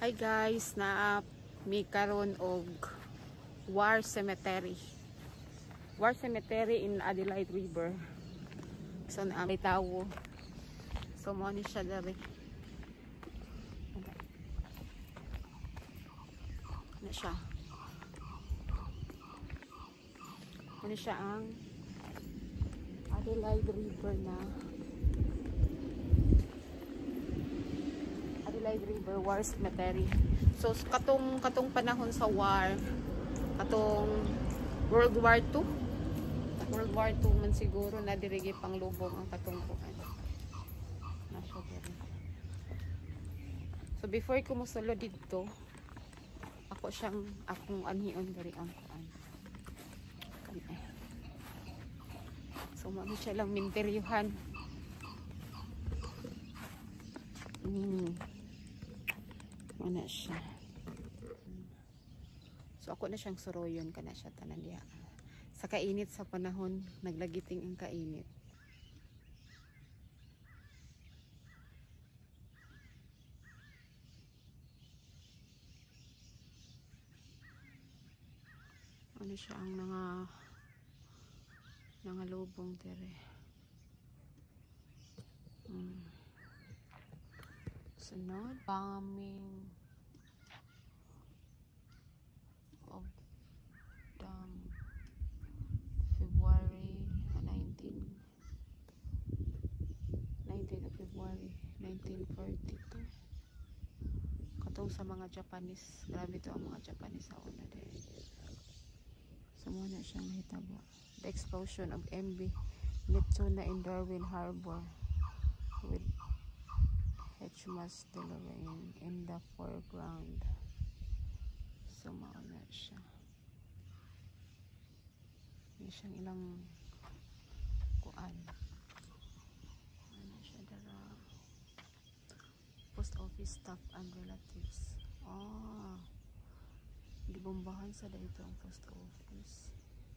Hi guys, na may karon og War Cemetery. War Cemetery in Adelaide River. So na may tawo. So mo ni siya dali. Na siya. Ano siya ang Adelaide River na Adelaide River War Cemetery. So katong panahon sa war, katong World War II. World War II man siguro na dirigi pang lubong ang katong kuan. Nasa diri. So before ko mosulod dito, akong anhion diri ang kuan. So mo siya lang minteryuhan. Ano siya. So ako na siyang suroyon kana siya tanan diha. Sa kainit sa panahon, naglagiting ang kainit. Ano siya ang nangalubong dire. Sunod, bombing of February 19th of February 1942. Katong sa mga Japanese, grabe to ang mga Japanese sa una din. So muna siyang nahitabo. The explosion of MV Neptune in Darwin Harbor with HMAS Delaware in the foreground. So mauna siya. May siyang ilang kuan. Ano siya dara? Post office staff and relatives. Gibombahan sa dito ang post office.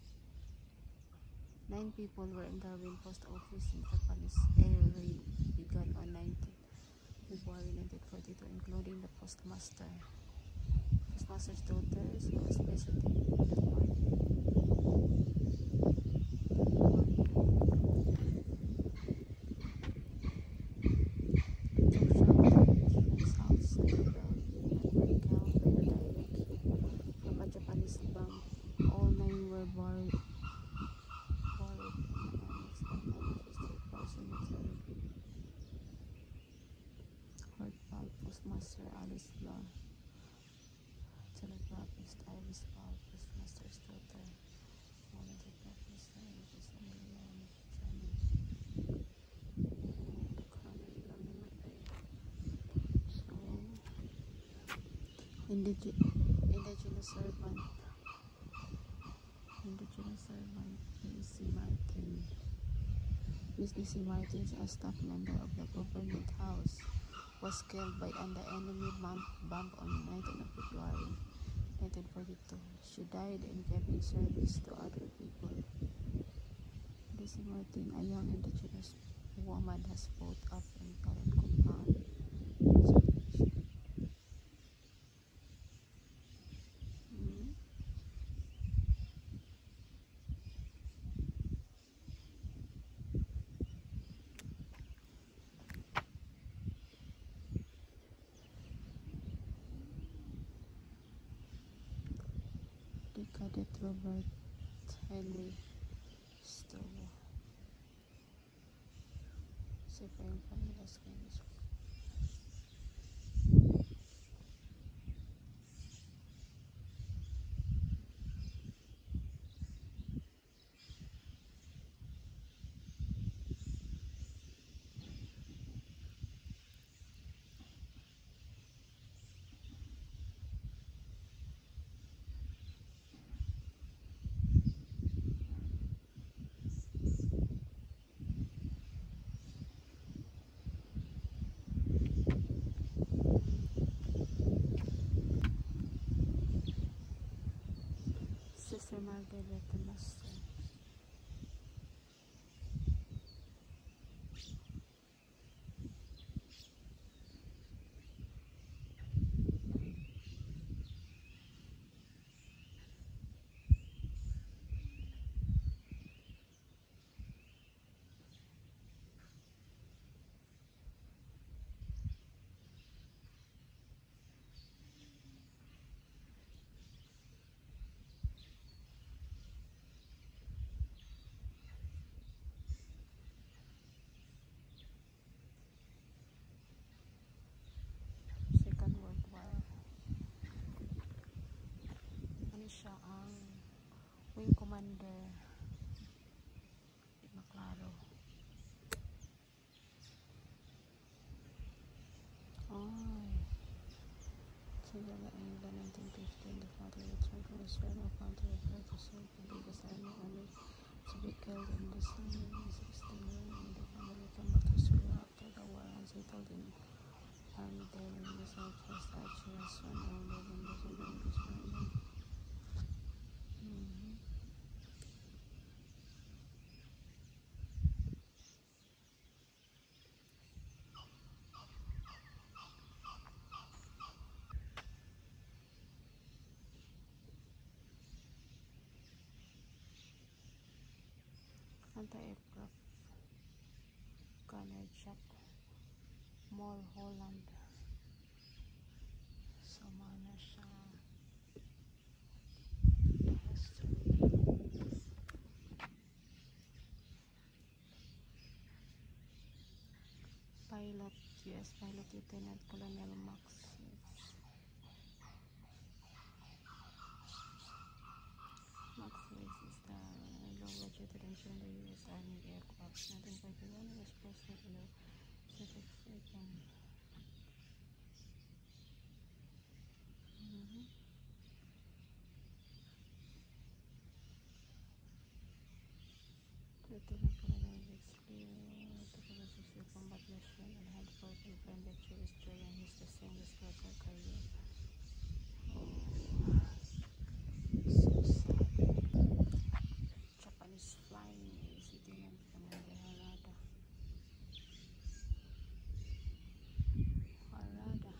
9 people were in Darwin post office in Japanese air raid began on 19 February 1942, including the postmaster. Postmaster's daughter was visiting the party. All 9 were buried. Postmaster Alice Law, telegraphist Iris Paul, postmaster's daughter, telegraphist Iris indigenous servant Miss D.C. Martins, a staff member of the government house, was killed by an enemy bomb on 19th of February 1942. She died in giving service to other people. D.C. Martin, a young indigenous woman, has brought up in current compound. Cadet Robert Henry Stowe. Supreme Family Schools. Lavender. Maklaro. Ay. Since England 1915, the country returned from its former country of right to serve the biggest army only to be killed in December 1961 when the family came back to Australia after the war and settled in Armidale in the southwest. Archie was one older than the English family. Anti-aircraft gunner Jack Mulholland. Sama na siya. Pilot, U.S. Pilot Lieutenant Colonel Max. Max is the low-budget engineer in the U.S. Army aircraft. 1941 was posted in the second. Lieutenant Colonel Max to successful combat mission and had fought and defended Jewish during his distinguished military career. So sad. Japanese flying Lieutenant Commander Harada. Colonel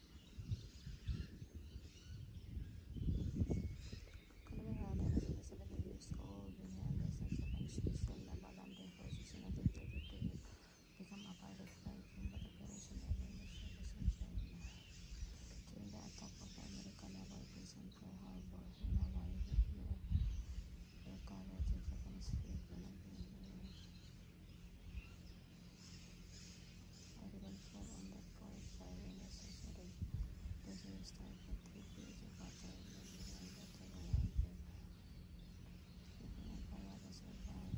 Harada was 70 years old when he enlisted Japanese Special Naval Landing Forces in 1932. Become a pilot fighting but operation ever mission during the attack of the American naval base in Pearl Harbor in Hawaii. He recovered the Japanese fleet when I didn't fall on that part firing necessary. This will start for 3 days of battle and then battle around it. Lieutenant Harada survived.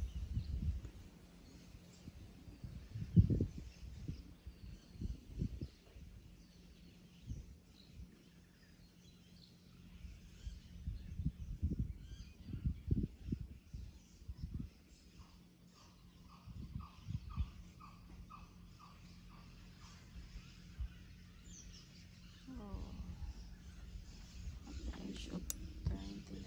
At the age of 29.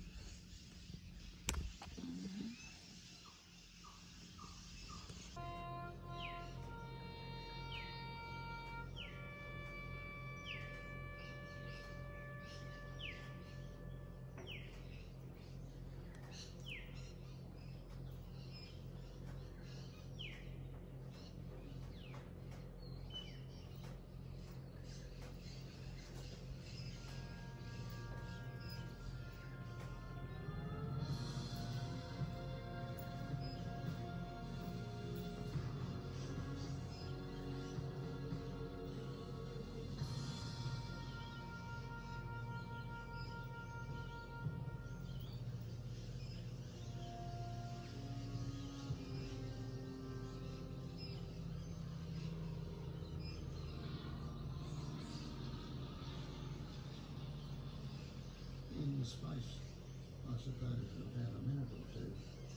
In the space, I suppose, of about a minute or two,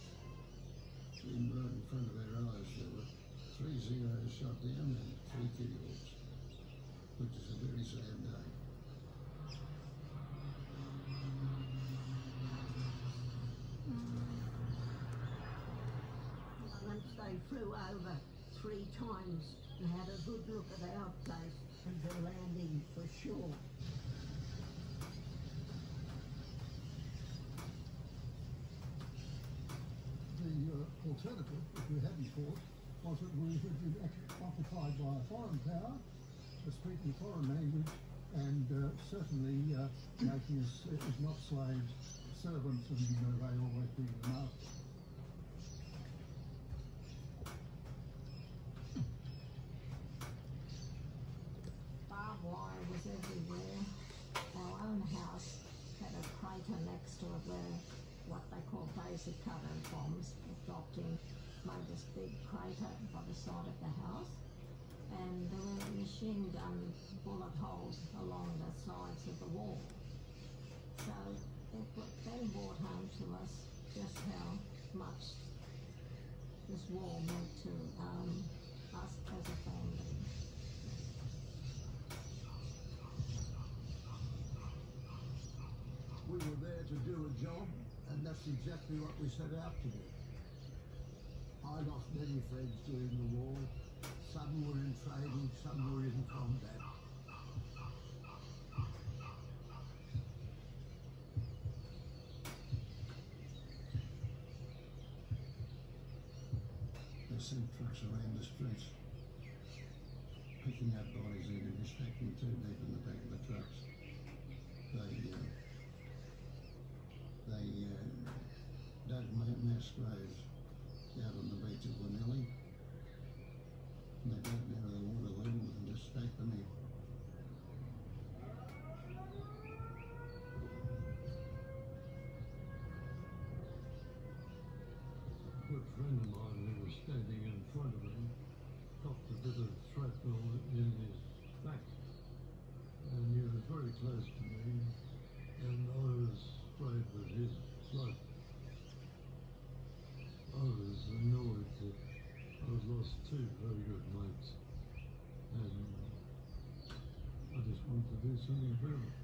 in right in front of our eyes, there were 3 zeros shot down and 3 kills, which is a very sad day. Once they flew over 3 times and had a good look at our place and the landing for sure. The alternative, if we hadn't fought, was that we had been occupied by a foreign power, speaking a foreign language, and certainly making us, if not slaves, servants, and they always being the master. Barbed wire was everywhere. Our own house had a crater next to it where what they call basic cutter bombs that dropped in, made this big crater by the side of the house, and there were machine gun bullet holes along the sides of the wall. So it then brought home to us just how much this war meant to us as a family. We were there to do a job, and that's exactly what we set out to do. I lost many friends during the war. Some were in training, some were in combat. They sent trucks around the streets, picking up bodies even stacking too deep in the back of the trucks. They dug mass graves out on the beach of Wanelli, and they dug down to the water level and just stacked them in. A good friend of mine who was standing in front of me copped a bit of shrapnel in his back, and he was very close to me, and I was afraid that his blood. I was annoyed that I'd lost two very good mates, and I just wanted to do something about it.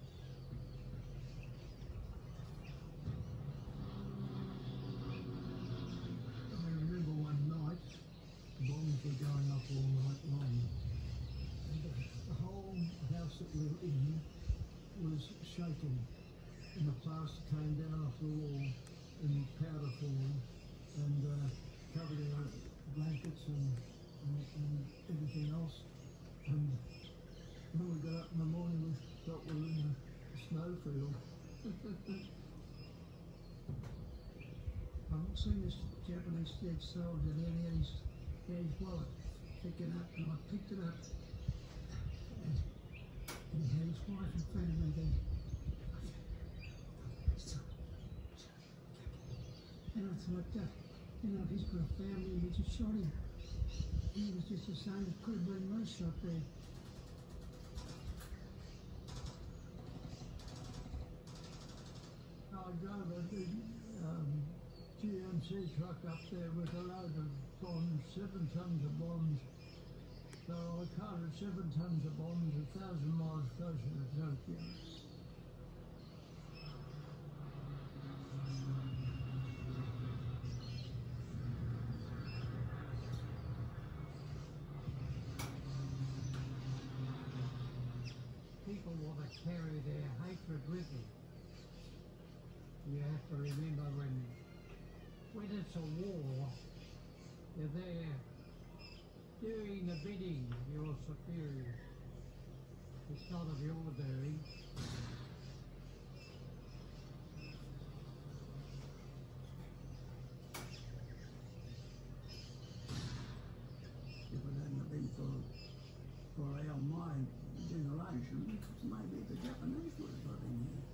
I remember one night, bombs were going up all night long, and the whole house that we were in was shaking, and the plaster came down off the wall, and powder falling, and covered in blankets and everything else. And when we got up in the morning, we thought we were in a snowfield. I've seen this Japanese dead soldier, and he had his wallet picking up, and I picked it up, and he had his wife in front of me there. And I thought, if he's got a family, we just shot him. He was just the same, it could have been me shot there. I drove a big GMC truck up there with a load of bombs, 7 tons of bombs. So I carted 7 tons of bombs 1,000 miles closer to Tokyo. People want to carry their hatred with them. You have to remember when it's a war, you're there doing the bidding of your superiors. It's not of your doing. If it hadn't have been for my generation, maybe the Japanese would have got in here.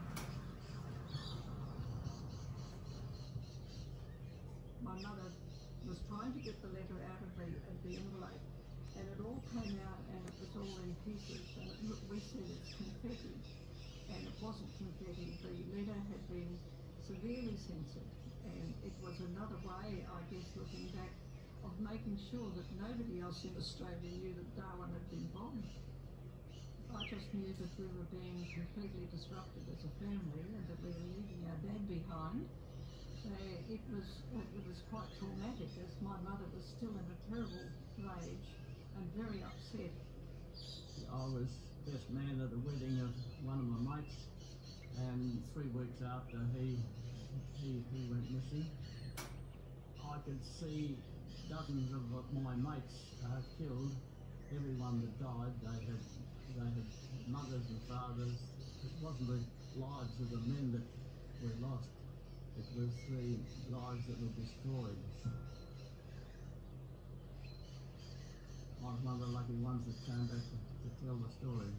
My mother was trying to get the letter out of the envelope, and it all came out, and it was all in pieces, and we said it's confetti, and it wasn't confetti. The letter had been severely censored, and it was another way, I guess, looking back, of making sure that nobody else in Australia knew that Darwin had been bombed. I just knew that we were being completely disrupted as a family, and that we were leaving our dad behind. It was quite traumatic, as my mother was still in a terrible rage and very upset. I was best man at the wedding of one of my mates, and 3 weeks after he went missing, I could see dozens of my mates killed. Everyone that died, they had mothers and fathers. It wasn't the lives of the men that were lost. It was the lives that were destroyed. I was one of the lucky ones that came back to tell the story.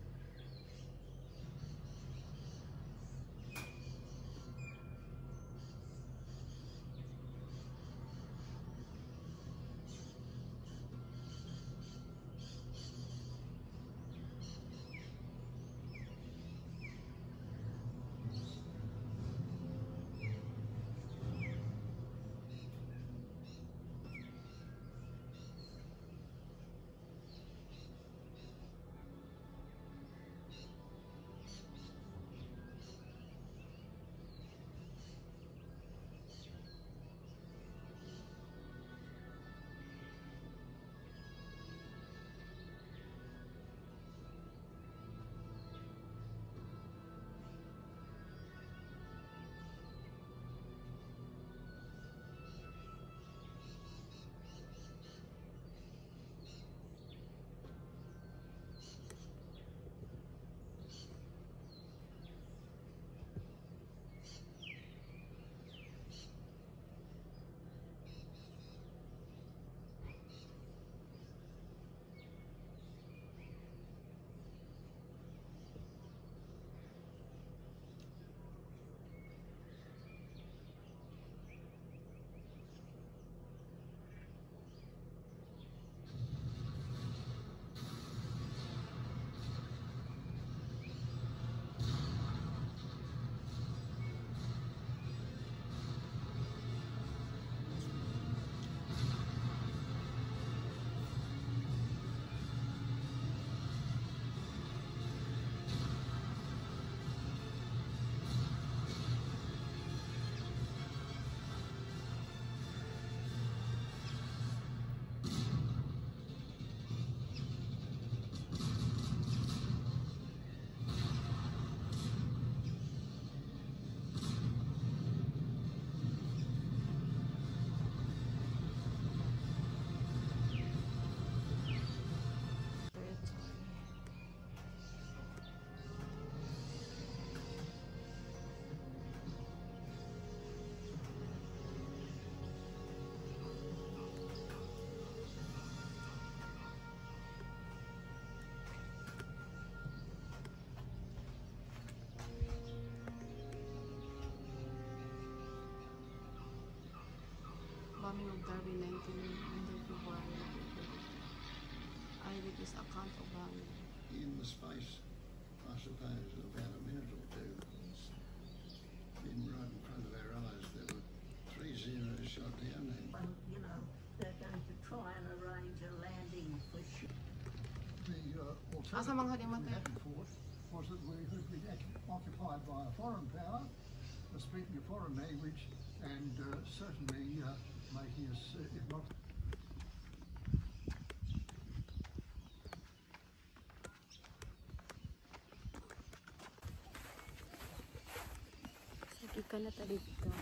February 19 February. Eyewitness account of bombing. In the space, I suppose, of about a minute or two, in right in front of our eyes, there were 3 zeros shot down and You know, they're going to try and arrange a landing for ship. The Asa mga di man alternative we tayo? had thought was that we had been occupied by a foreign power, speaking a foreign language, and certainly making us, if not Sige ka na tali dito.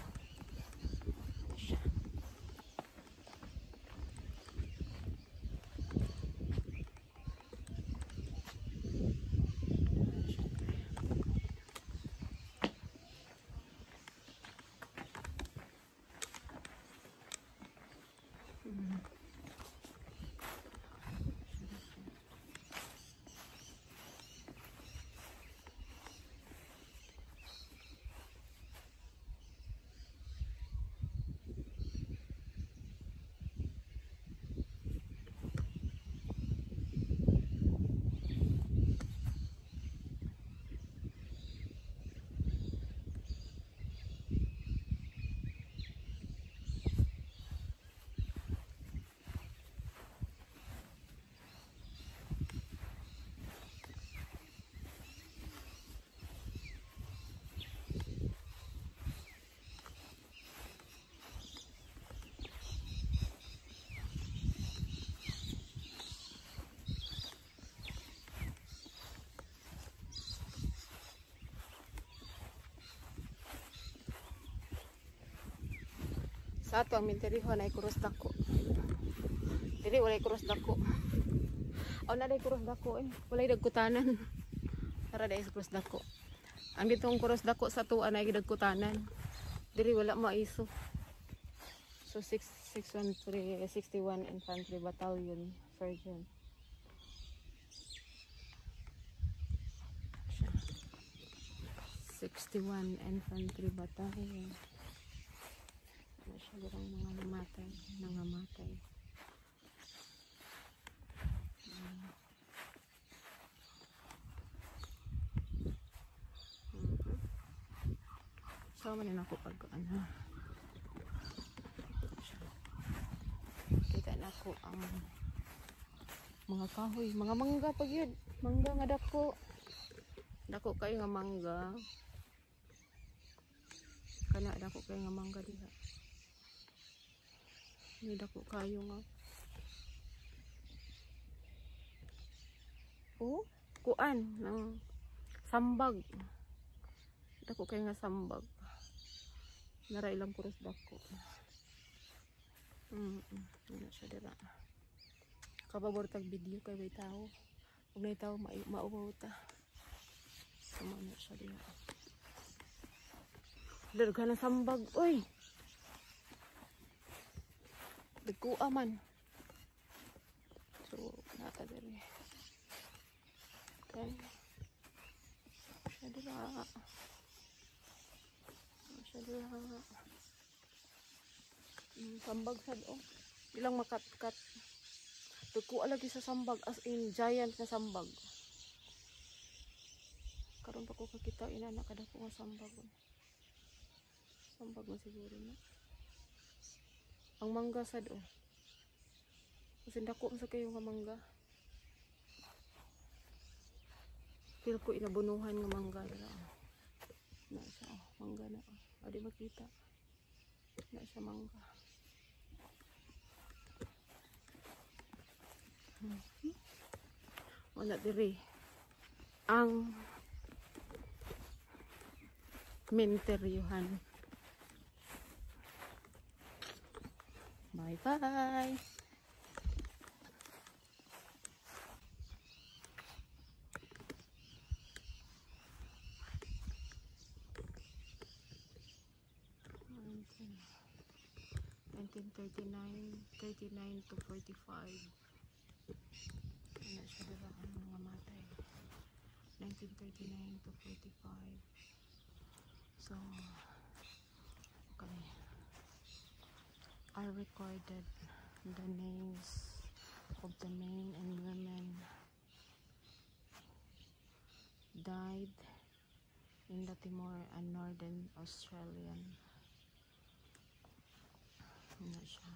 Sa ato ang minteriho na kuros dako. Dili walay kuros dako. O na day kuros dako eh. Walay dagkutanan. Tara day kuros dako. Ang ditong kuros dako sa tuwa na dagkutanan. Dili wala maiso. So 61 Infantry Battalion Surgeon. 61 Infantry Battalion. Masyadong mga namatay, nangamatay. So, manin ako pag ano. Kita na ako ang mga kahoy, mga mangga pag yun. Mangga nga dako. Dako kayo nga mangga. Kana dako kayo nga mangga diha. May dako kayo nga. Oh, kuan ng sambag. Dako kayo nga sambag. Nara ilang kuros dako. Ano siya dira. Kababor tag video kay may tao. Ug nay tao mauwaw ta. Ano siya dira. Darga na sambag, oy. Dagkua man. So, nata diri. Okay. Siya dira. Siya dira. Sambag sad oh. Ilang makat-kat. Dagkua lagi sa sambag as in giant na sambag. Karon pa ko kakita inana kada ko nga sambag. Sambag na siguro na. Ang mangga sad oh. Kasi dako sa kayo nga mangga. Feel ko inabunuhan nga mangga na. Na siya oh, mangga na oh. Adi makita. Na siya mangga. Wala diri. Ang menteryuhan. Bye-bye. $1939 to 45. Ano siya diba ang mga matay? 1939 to 45. So, okay. are recorded the names of the men and women died in the Timor and Northern Australian. Ano siya?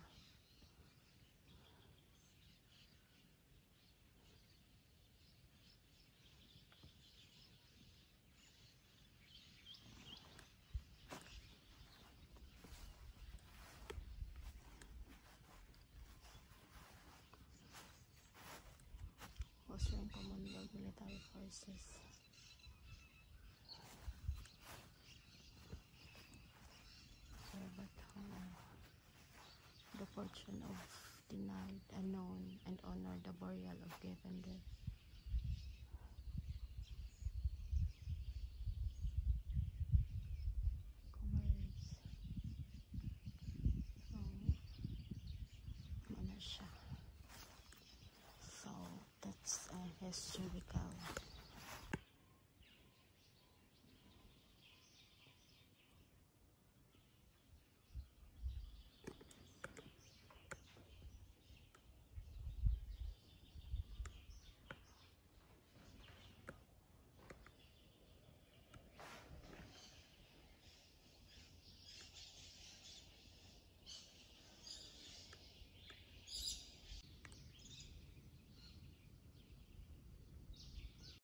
Australian Commonwealth Military Forces. The fortune of denied, unknown, and honor the burial of given death. Commerce. Ano siya? So, that's a historical